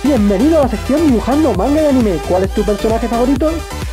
Bienvenido a la sección dibujando manga y anime. ¿Cuál es tu personaje favorito?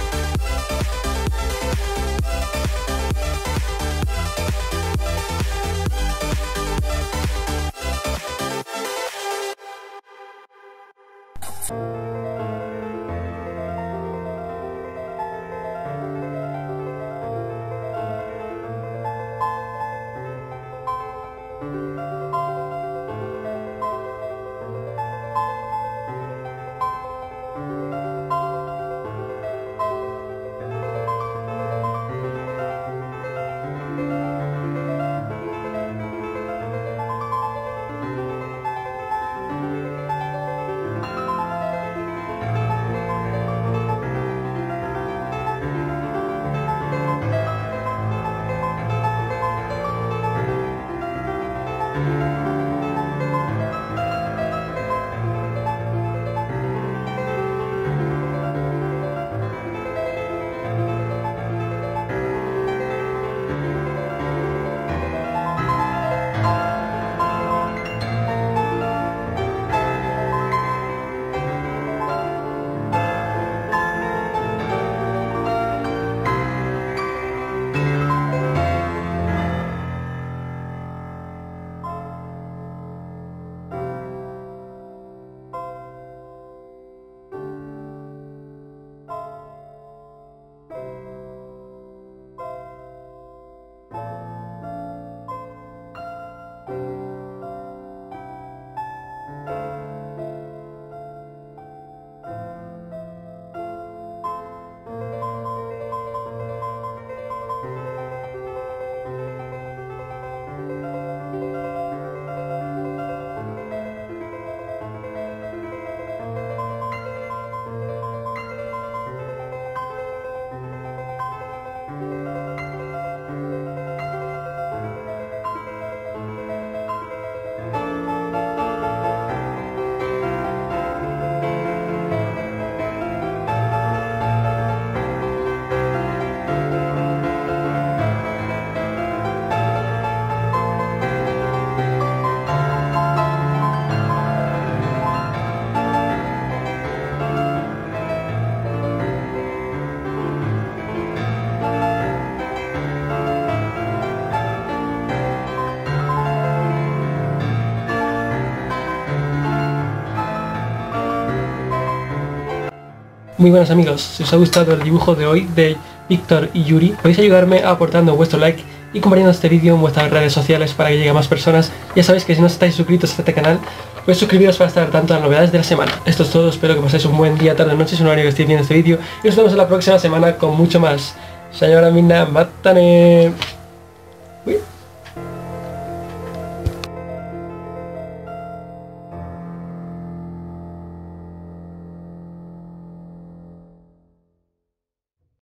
Muy buenas amigos, si os ha gustado el dibujo de hoy de Víctor y Yuri, podéis ayudarme aportando vuestro like y compartiendo este vídeo en vuestras redes sociales para que llegue a más personas. Ya sabéis que si no estáis suscritos a este canal, pues suscribiros para estar tanto a las novedades de la semana. Esto es todo, espero que paséis un buen día, tarde, noche, es un horario que estéis viendo este vídeo y nos vemos en la próxima semana con mucho más. Señora Mina, mátane.